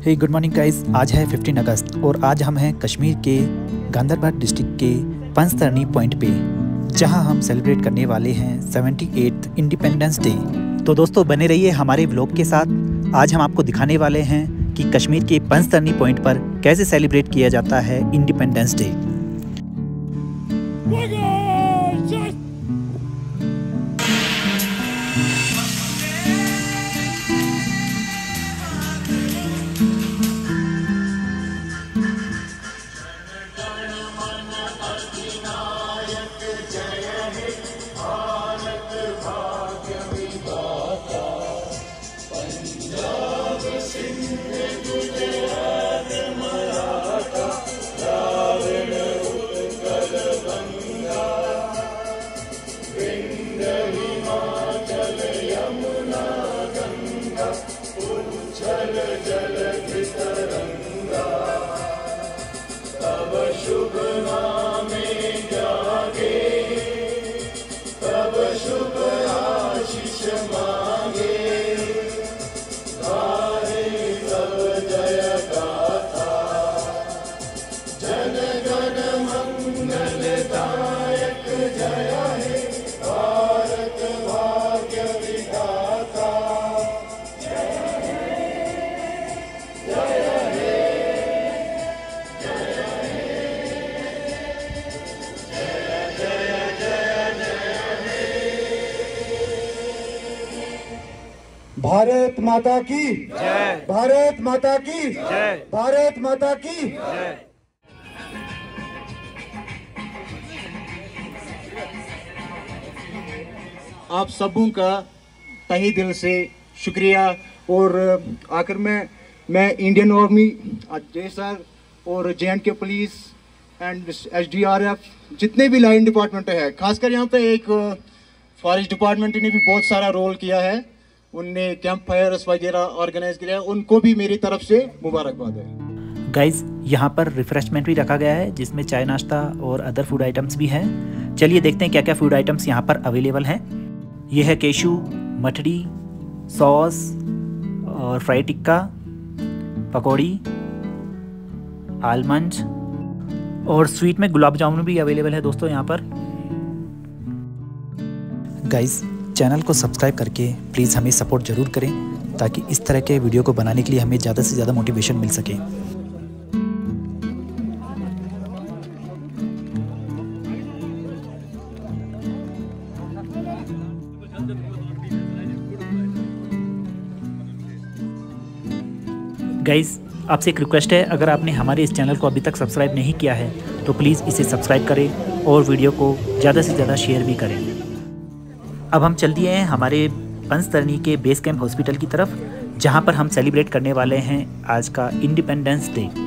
हे good morning guys, आज है 15 अगस्त और आज हम हैं कश्मीर के गांदरबल डिस्ट्रिक्ट के पंचतरनी पॉइंट पे, जहां हम सेलिब्रेट करने वाले हैं 78th इंडिपेंडेंस डे। तो दोस्तों बने रहिए हमारे व्लॉग के साथ। आज हम आपको दिखाने वाले हैं कि कश्मीर के पंचतरनी पॉइंट पर कैसे सेलिब्रेट किया जाता है इंडिपेंडेंस डे। भारत माता की जय, भारत माता की जय, भारत माता की जय। आप सबों का तहे दिल से शुक्रिया। और आखिर में मैं इंडियन आर्मी, JSR और JNK पुलिस एंड SDRF जितने भी लाइन डिपार्टमेंट है, खासकर यहाँ पे एक फॉरेस्ट डिपार्टमेंट ने भी बहुत सारा रोल किया है। उनने कैंप फायर्स वगैरह ऑर्गेनाइज किया, उनको भी मेरी तरफ से मुबारकबाद है। गाइज यहाँ पर रिफ्रेशमेंट भी रखा गया है, जिसमें चाय नाश्ता और अदर फूड आइटम्स भी हैं। चलिए देखते हैं क्या क्या फूड आइटम्स यहाँ पर अवेलेबल हैं। यह है केशू, मठड़ी, सॉस और फ्राई टिक्का, पकौड़ी, आलमंड और स्वीट में गुलाब जामुन भी अवेलेबल है दोस्तों यहाँ पर। गाइज चैनल को सब्सक्राइब करके प्लीज़ हमें सपोर्ट ज़रूर करें, ताकि इस तरह के वीडियो को बनाने के लिए हमें ज़्यादा से ज़्यादा मोटिवेशन मिल सके। गाइज आपसे एक रिक्वेस्ट है, अगर आपने हमारे इस चैनल को अभी तक सब्सक्राइब नहीं किया है तो प्लीज़ इसे सब्सक्राइब करें और वीडियो को ज़्यादा से ज़्यादा शेयर भी करें। अब हम चल दिए हैं हमारे पंचतरनी के बेस कैंप हॉस्पिटल की तरफ, जहां पर हम सेलिब्रेट करने वाले हैं आज का इंडिपेंडेंस डे।